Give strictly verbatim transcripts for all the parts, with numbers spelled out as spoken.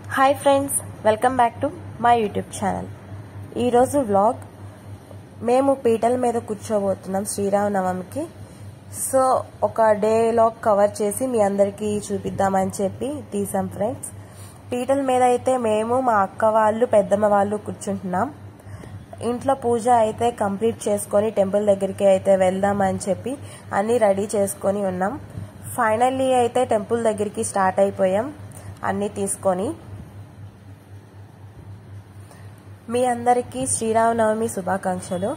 Hi friends, welcome back to my YouTube channel. ఈరోజు vlog మేము పీటల మీద కూర్చోబోతున్నాం శ్రీరామనవమికి. సో ఒక డే వ్లాగ్ కవర్ చేసి మీ అందరికీ చూపిద్దామని చెప్పి తీసాం ఫ్రెండ్స్. పీటల మీద అయితే మేము మా అక్క వాళ్ళు పెద్దమ్మ వాళ్ళు కూర్చుంటున్నాం. ఇంట్లో పూజ అయితే కంప్లీట్ చేసుకొని టెంపుల్ దగ్గరికి అయితే వెళ్దామని చెప్పి అన్నీ రెడీ చేసుకొని ఉన్నాం. ఫైనల్లీ అయితే టెంపుల్ దగ్గరికి స్టార్ట్ అయిపోయాం అన్నీ తీసుకొని. మీ అందరికీ శ్రీరామనవమి శుభాకాంక్షలు.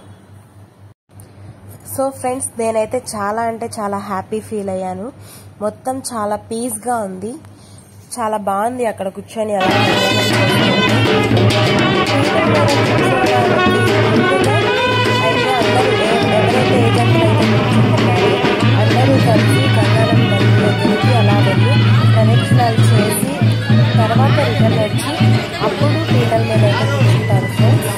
సో ఫ్రెండ్స్, నేనైతే చాలా అంటే చాలా హ్యాపీ ఫీల్ అయ్యాను. మొత్తం చాలా పీస్గా ఉంది, చాలా బాగుంది అక్కడ కూర్చొని. అలా అయితే అందరూ ఎవరైతే ఏజెంట్లు అయితే కూర్చుంటున్నారో అందరూ కలిసి గంగారం దగ్గరికి అలా వెళ్ళి ప్రదక్షిణాలు చేసి తర్వాత రిటర్న్ వచ్చి అప్పుడు పీటల మీద అయితే కూర్చుంటారు ఫ్రెండ్స్.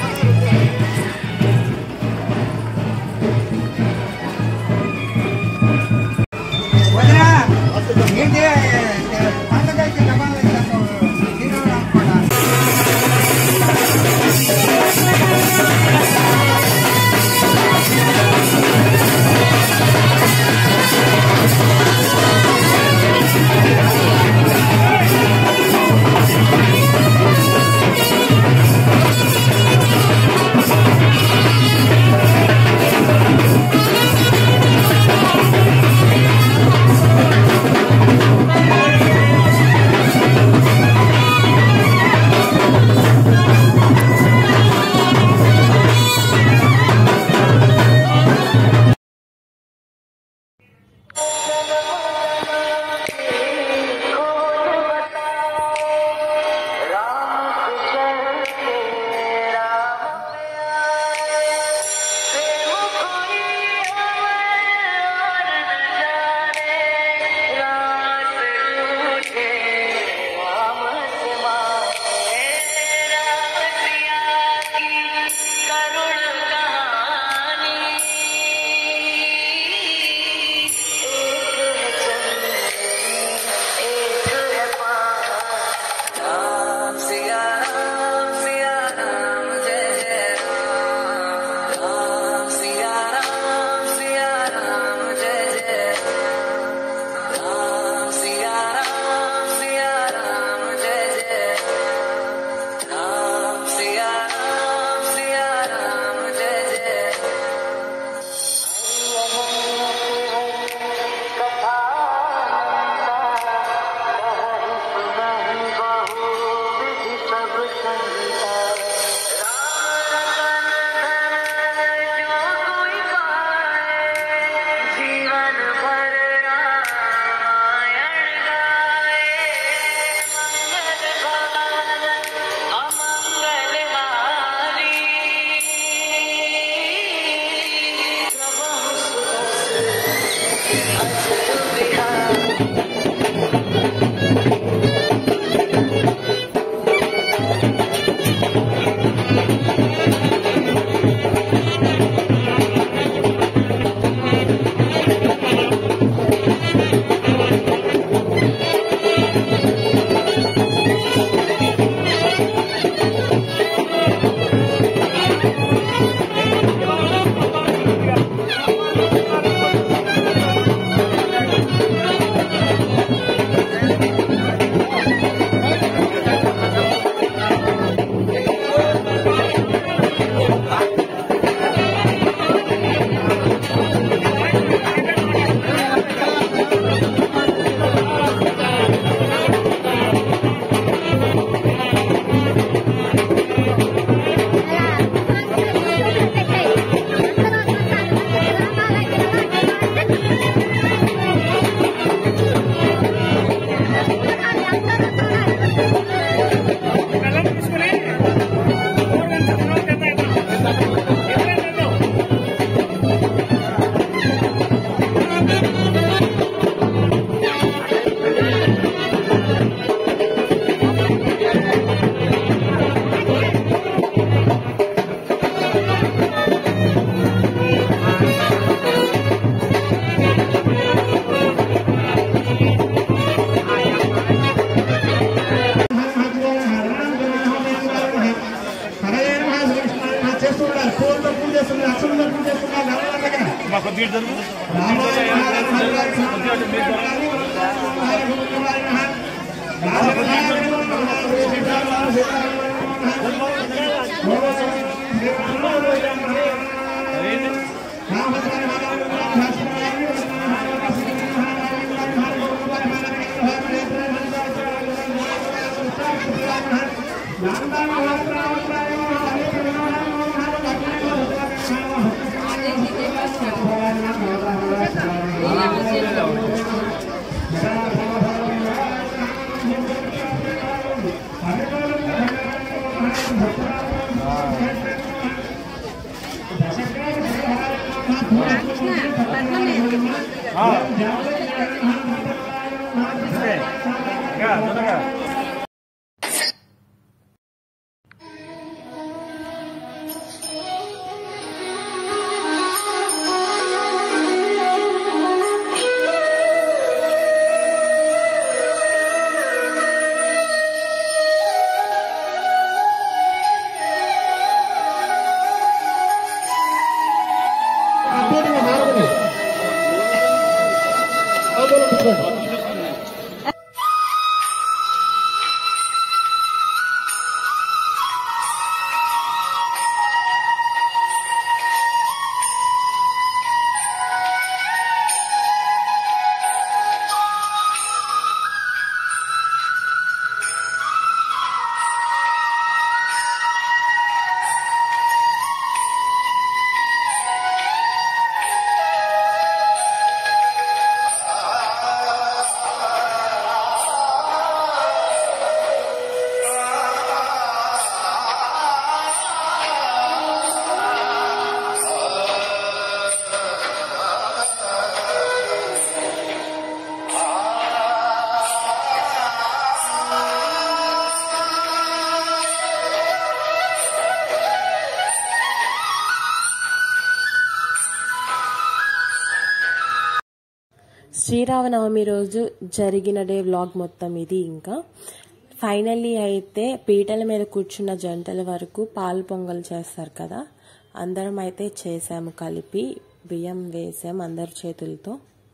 శ్రీరామనవమి రోజు జరిగిన డే వ్లాగ్ మొత్తం ఇది. ఇంకా ఫైనల్లీ అయితే పీటల మీద కూర్చున్న జంటల వరకు పాలు పొంగల్ చేస్తారు కదా, అందరం అయితే చేసాము, కలిపి బియ్యం వేసాం అందరి చేతులతో.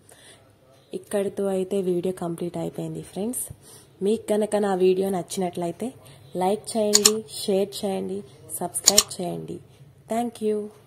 ఇక్కడితో అయితే వీడియో కంప్లీట్ అయిపోయింది ఫ్రెండ్స్. మీకు కనుక నా వీడియో నచ్చినట్లయితే లైక్ చేయండి, షేర్ చేయండి, సబ్స్క్రైబ్ చేయండి. Thank you.